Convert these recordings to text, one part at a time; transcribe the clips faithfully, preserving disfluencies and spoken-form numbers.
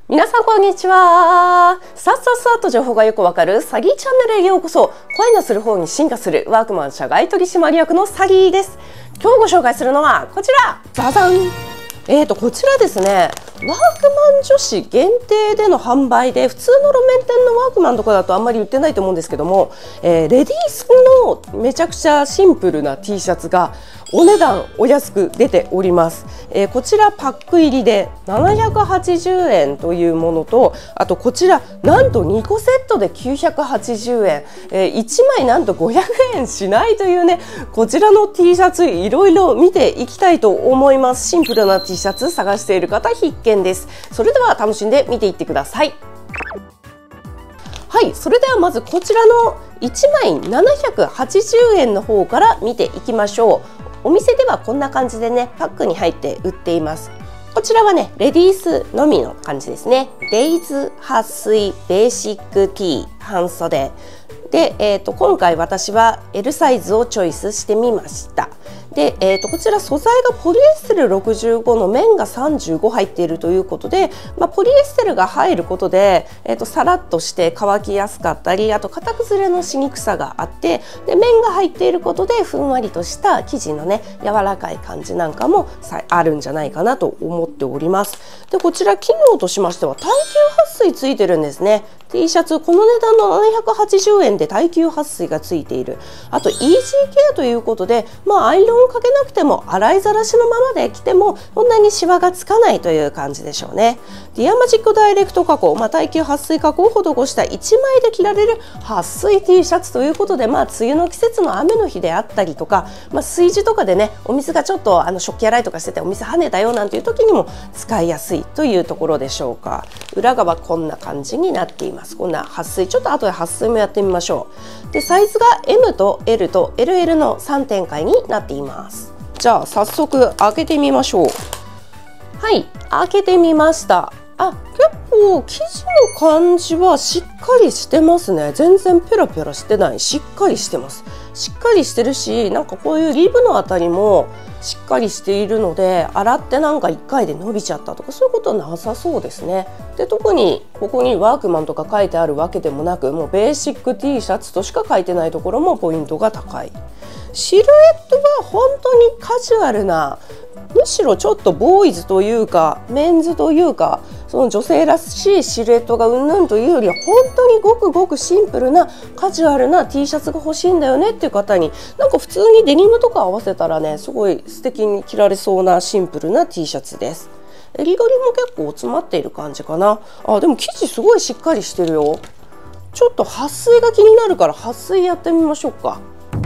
皆さんこんにちは。さっさっさと情報がよくわかる詐欺チャンネルへようこそ。声のする方に進化するワークマン社外取締役の詐欺です。今日ご紹介するのはこちら、ザザン。えーとこちらですね、ワークマン女子限定での販売で、普通の路面店のワークマンとかだとあんまり売ってないと思うんですけども、えー、レディースのめちゃくちゃシンプルな T シャツがお値段お安く出ております。えー、こちらパック入りでななひゃくはちじゅうえんというものと、あとこちらなんとにこセットできゅうひゃくはちじゅうえん、えー、いちまいなんとごひゃくえんしないというね、こちらの T シャツいろいろ見ていきたいと思います。シンプルな T シャツ探している方必見です。それでは楽しんで見ていってください。はい、それではまずこちらのいちまいななひゃくはちじゅうえんの方から見ていきましょう。お店ではこんな感じでね、パックに入って売っています。こちらはね、レディースのみの感じですね。デイズ撥水ベーシック T 半袖で、えー、と今回私は エル サイズをチョイスしてみました。で、えー、とこちら素材がポリエステルろくじゅうごの綿がさんじゅうご入っているということで、まあ、ポリエステルが入ることで、えー、とさらっとして乾きやすかったり、あと型崩れのしにくさがあって、で綿が入っていることでふんわりとした生地のね柔らかい感じなんかもさあるんじゃないかなと思っております。でこちら機能としましては耐久撥水ついてるんですね。T シャツこの値段のななひゃくはちじゅうえんで耐久撥水がついている。あとイージーケアということで、まあ、アイロンをかけなくても洗いざらしのままで着てもそんなにシワがつかないという感じでしょうね。ディアマジックダイレクト加工、まあ、耐久撥水加工を施したいちまいで着られる撥水 T シャツということで、まあ、梅雨の季節の雨の日であったりとか、まあ、炊事とかでねお水がちょっとあの食器洗いとかしててお水跳ねたよなんていう時にも使いやすいというところでしょうか。裏側こんな感じになっています。こんな撥水、ちょっと後で撥水もやってみましょう。でサイズが エム と エル と エルエル のさん展開になっています。じゃあ早速開けてみましょう。はい、開けてみました。あ、結構生地の感じはしっかりしてますね。全然ペラペラしてない。しっかりしてます。しっかりしてるし、なんかこういうリブのあたりもしっかりしているので、洗ってなんかいっかいで伸びちゃったとかそういうことはなさそうですね。で特にここにワークマンとか書いてあるわけでもなく、もうベーシック T シャツとしか書いてないところもポイントが高い。シルエットは本当にカジュアルな、むしろちょっとボーイズというかメンズというか、その女性らしいシルエットがうんぬんというよりは本当にごくごくシンプルなカジュアルな T シャツが欲しいんだよねっていう方に、なんか普通にデニムとか合わせたらね、すごい素敵に着られそうなシンプルな T シャツです。襟取りも結構詰まっている感じかな。あ、でも生地すごいしっかりしてるよ。ちょっと撥水が気になるから撥水やってみましょうか。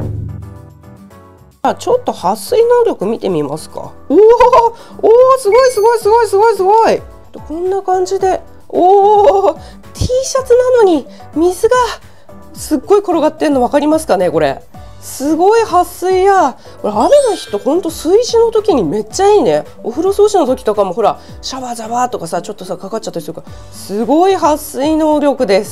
あ、ちょっと撥水能力見てみますか。おお、おお、すごいすごいすごいすごいすごい。こんな感じで、おお、T シャツなのに水がすっごい転がってんの分かりますかね。これすごい撥水や、これ雨の日とほんと炊事の時にめっちゃいいね。お風呂掃除の時とかもほらシャワージャワーとかさ、ちょっとさかかっちゃったりするから、すごい撥水能力です。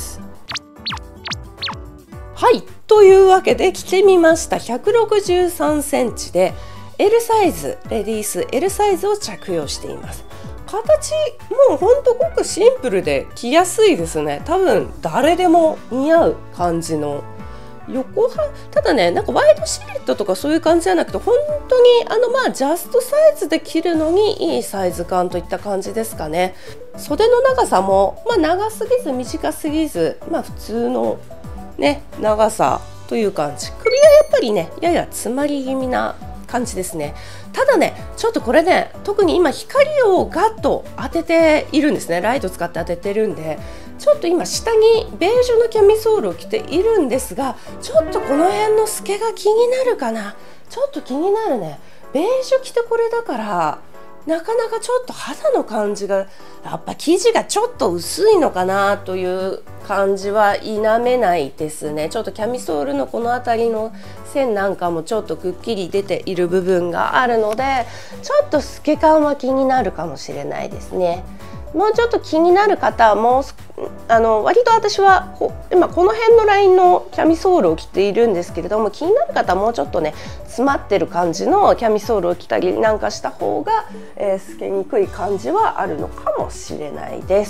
はい、というわけで着てみました。ひゃくろくじゅうさんセンチで エル サイズ、レディース エル サイズを着用しています。形もうほんとごくシンプルで着やすいですね。多分誰でも似合う感じの横は、ただね、なんかワイドシルエットとかそういう感じじゃなくて、本当にあのまあジャストサイズで着るのにいいサイズ感といった感じですかね。袖の長さもまあ長すぎず短すぎず、まあ普通のね長さという感じ。首はやっぱりねやや詰まり気味な感じですね。ただね、ちょっとこれね、特に今光をガッと当てているんですね。ライト使って当ててるんで、ちょっと今下にベージュのキャミソールを着ているんですが、ちょっとこの辺の透けが気になるかな。ちょっと気になるね。ベージュ着てこれだからなかなかちょっと肌の感じがやっぱ生地がちょっと薄いのかなという感じは否めないですね。ちょっとキャミソールのこの辺りの線なんかもちょっとくっきり出ている部分があるので、ちょっと透け感は気になるかもしれないですね。もうちょっと気になる方はもうあの割と私はこ今この辺のラインのキャミソールを着ているんですけれども、気になる方はもうちょっとね詰まってる感じのキャミソールを着たりなんかした方が、えー、透けにくい感じはあるのかもしれないです。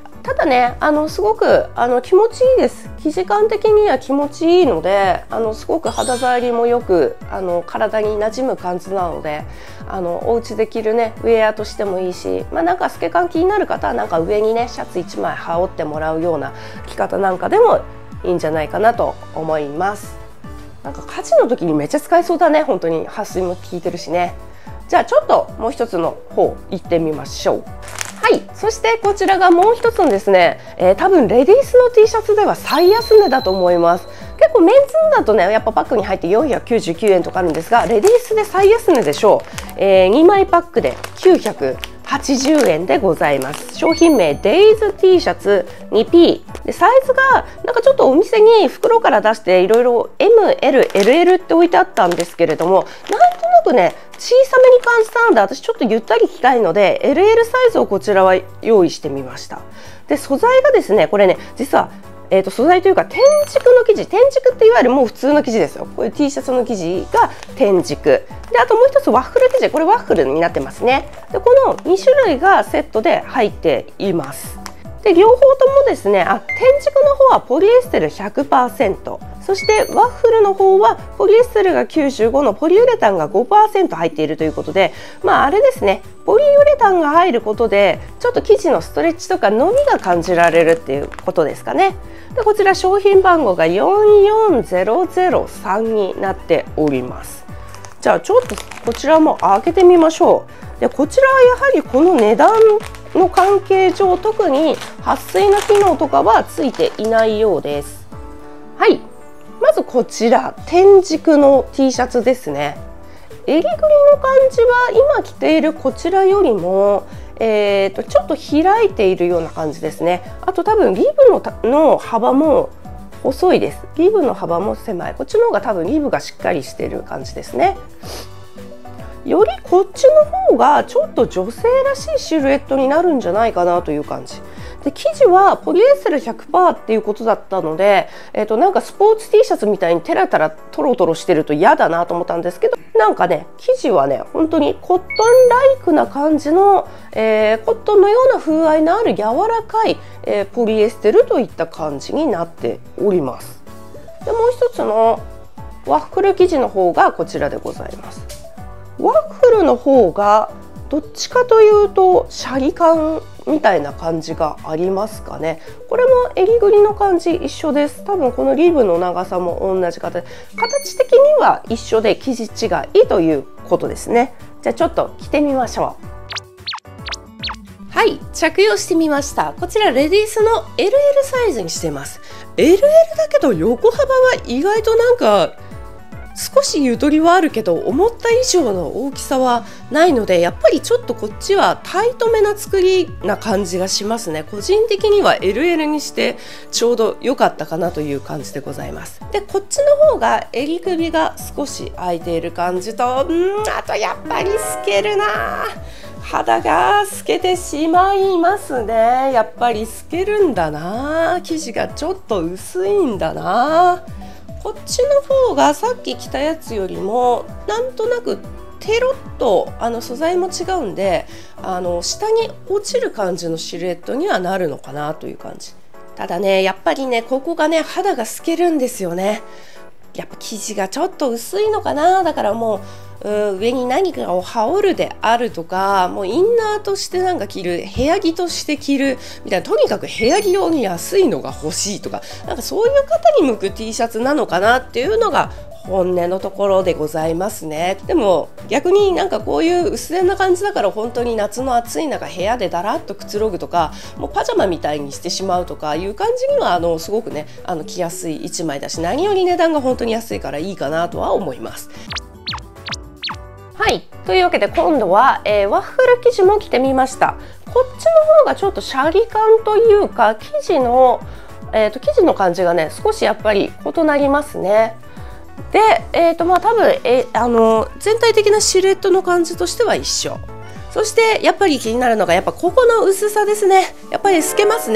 ただね、あのすごくあの気持ちいいです。生地感的には気持ちいいので、あのすごく肌触りもよくあの体に馴染む感じなので、あのお家で着るねウェアとしてもいいし、まあ、なんか透け感気になる方はなんか上にねシャツいちまい羽織ってもらうような着方なんかでもいいんじゃないかなと思います。なんか家事の時にめっちゃ使えそうだね。本当に撥水も効いてるしね。じゃあちょっともう一つの方行ってみましょう。はい、そしてこちらがもう一つのですね、えー、多分レディースの T シャツでは最安値だと思います。結構メンズだとねやっぱパックに入ってよんひゃくきゅうじゅうきゅうえんとかあるんですが、レディースで最安値でしょう。えー、にまいパックできゅうひゃくはちじゅうえんでございます。商品名デイズ T シャツ にピー で、サイズがなんかちょっとお店に袋から出していろいろ エムエルエルエル って置いてあったんですけれども、なんとなくね小さめに感じたので、私ちょっとゆったり着たいので エルエル サイズをこちらは用意してみました。で、素材がですねこれね実はえー、と素材というか天竺の生地、天竺っていわゆるもう普通の生地ですよ。こういう T シャツの生地が天竺で、あともう一つワッフル生地、これワッフルになってますね。でこのに種類がセットで入っています。で両方ともですね、あ天竺の方はポリエステル ひゃくパーセント、そしてワッフルの方はポリエステルがきゅうじゅうごのポリウレタンが ごパーセント 入っているということで、まああれですね、ポリウレタンが入ることでちょっと生地のストレッチとか伸びが感じられるっていうことですかね。でこちら商品番号がよんよんゼロゼロさんになっております。じゃあちょっとこちらも開けてみましょう。でこちらはやはりこの値段の関係上、特に撥水の機能とかはついていないようです。はい、まずこちら天竺の T シャツですね。襟ぐりの感じは今着ているこちらよりもえー、とちょっと開いているような感じですね。あと多分リブ の, の幅も細いです。リブの幅も狭い。こっちの方が多分リブがしっかりしている感じですね。よりこっちの方がちょっと女性らしいシルエットになるんじゃないかなという感じで、生地はポリエステル ひゃくパーセント っていうことだったので、えー、となんかスポーツ T シャツみたいにテラテラトロトロしてると嫌だなと思ったんですけど、なんかね生地はね本当にコットンライクな感じの、えー、コットンのような風合いのある柔らかい、えー、ポリエステルといった感じになっております。でもう一つのワッフル生地の方がこちらでございます。ワッフルの方がどっちかというとシャリ感みたいな感じがありますかね。これも襟ぐりの感じ一緒です。多分このリブの長さも同じ形で、形的には一緒で生地違いということですね。じゃあちょっと着てみましょう。はい、着用してみました。こちらレディースの エルエル サイズにしてます。エルエル だけど横幅は意外となんか少しゆとりはあるけど思った以上の大きさはないので、やっぱりちょっとこっちはタイトめな作りな感じがしますね。個人的には エルエル にしてちょうど良かったかなという感じでございます。でこっちの方が襟首が少し開いている感じと、うんあとやっぱり透けるな、肌が透けてしまいますね。やっぱり透けるんだな、生地がちょっと薄いんだな。こっちの方がさっき着たやつよりもなんとなくテロッとあの素材も違うんで、あの下に落ちる感じのシルエットにはなるのかなという感じ。ただねやっぱりねここがね肌が透けるんですよね。やっぱ生地がちょっと薄いのかな。だからもう、うん、上に何かを羽織るであるとか、もうインナーとしてなんか着る、部屋着として着るみたいな、とにかく部屋着用に安いのが欲しいとか、なんかそういう方に向く T シャツなのかなっていうのが本音のところでございますね。でも逆になんかこういう薄手な感じだから、本当に夏の暑い中部屋でだらっとくつろぐとか、もうパジャマみたいにしてしまうとかいう感じにはあのすごくねあの着やすいいちまいだし、何より値段が本当に安いからいいかなとは思います。はい、というわけで今度は、えー、ワッフル生地も着てみました。こっちの方がちょっとシャリ感というか、生地の、えーと、生地の感じがね少しやっぱり異なりますね。で、えーとまあ、多分、えー、あの全体的なシルエットの感じとしては一緒。そしてやっぱり気になるのがやっぱここの薄さですね。やっぱり透けますね。ワッ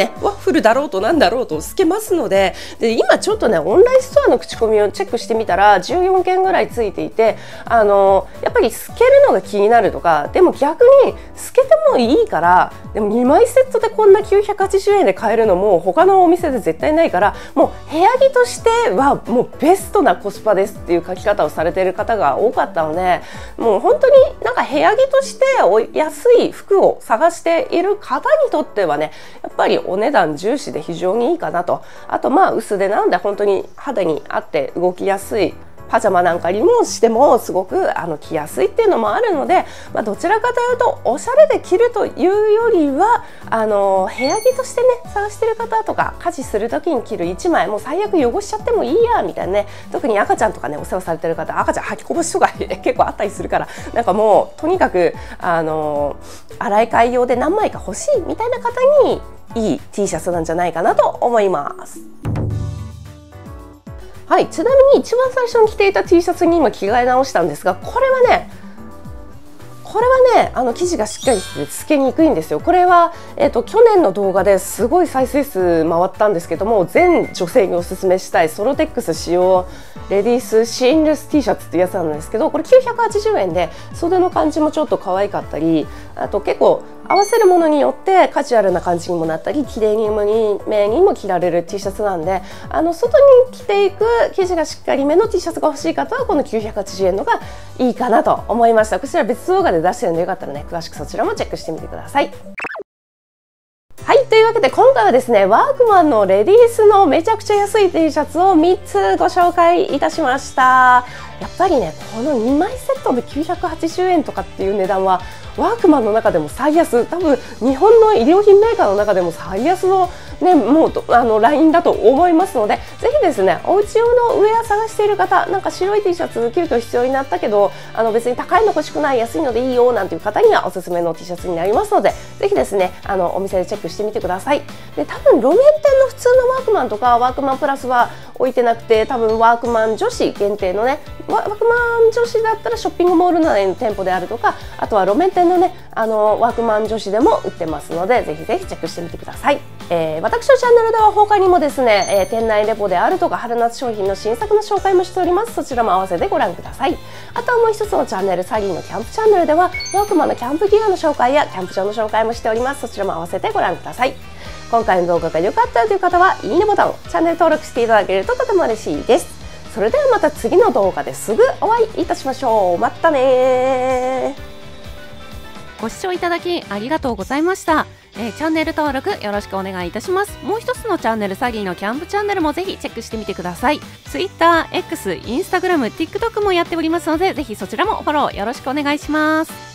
フルだろうとなんだろうと透けますので、で今ちょっとねオンラインストアの口コミをチェックしてみたらじゅうよんけんぐらいついていて、あのやっぱり透けるのが気になるとか、でも逆に透けてもいいから、でもにまいセットでこんなきゅうひゃくはちじゅうえんで買えるのも他のお店で絶対ないから、もう部屋着としてはもうベストなコスパですっていう書き方をされている方が多かったので、もう本当になんか部屋着としてお安い服を探している方にとってはね、やっぱりお値段重視で非常にいいかなと。あとまあ薄手なんで本当に肌に合って動きやすいパジャマなんかにもしてもすごくあの着やすいっていうのもあるので、まあ、どちらかというとおしゃれで着るというよりはあの部屋着としてね探してる方とか、家事する時に着るいちまいもう最悪汚しちゃってもいいやみたいなね、特に赤ちゃんとかねお世話されてる方、赤ちゃん履きこぼしとか結構あったりするから、なんかもうとにかくあの洗い替え用で何枚か欲しいみたいな方にいい T シャツなんじゃないかなと思います。はい、ちなみに一番最初に着ていた T シャツに今着替え直したんですが、これはねこれはねあの生地がしっかりして透けにくいんですよ。これは、えーと、去年の動画ですごい再生数回ったんですけども、全女性におすすめしたいソロテックス使用レディースシーンレス T シャツっていうやつなんですけど、これきゅうひゃくはちじゅうえんで袖の感じもちょっと可愛かったり、あと結構合わせるものによってカジュアルな感じにもなったり、綺麗にめにも着られる T シャツなんで、あの外に着ていく生地がしっかりめの T シャツが欲しい方はこのきゅうひゃくはちじゅうえんのがいいかなと思いました。こちら別動画で出してるのでよかったらね詳しくそちらもチェックしてみてください。はい、というわけで今回はですねワークマンのレディースのめちゃくちゃ安い T シャツをみっつご紹介いたしました。やっぱりねこのにまいセットできゅうひゃくはちじゅうえんとかっていう値段はワークマンの中でも最安、多分日本の衣料品メーカーの中でも最安のねもうあのラインだと思いますので、ぜひですねお家用のウェア探している方、なんか白い T シャツ急遽必要になったけどあの別に高いの欲しくない、安いのでいいよなんていう方にはおすすめの T シャツになりますので、ぜひですねあのお店でチェックしてみてください。で多分路面店の普通のワークマンとかワークマンプラスは置いてなくて、多分ワークマン女子限定のねワークマン女子だったらショッピングモール内の店舗であるとか、あとは路面店のねあのワークマン女子でも売ってますので、ぜひぜひチェックしてみてください。えー、私のチャンネルでは他にもですね、えー、店内レポであるとか春夏商品の新作の紹介もしております。そちらも合わせてご覧ください。あとはもう一つのチャンネル、サギーのキャンプチャンネルではワークマンのキャンプギアの紹介やキャンプ場の紹介もしております。そちらも合わせてご覧ください。今回の動画が良かったという方はいいねボタン、チャンネル登録していただけるととても嬉しいです。それではまた次の動画ですぐお会いいたしましょう。またねー。 ご視聴いただきありがとうございました。えー、チャンネル登録よろしくお願いいたします。もう一つのチャンネル、サギーのキャンプチャンネルもぜひチェックしてみてください。Twitter、X、Instagram、TikTok もやっておりますので、ぜひそちらもフォローよろしくお願いします。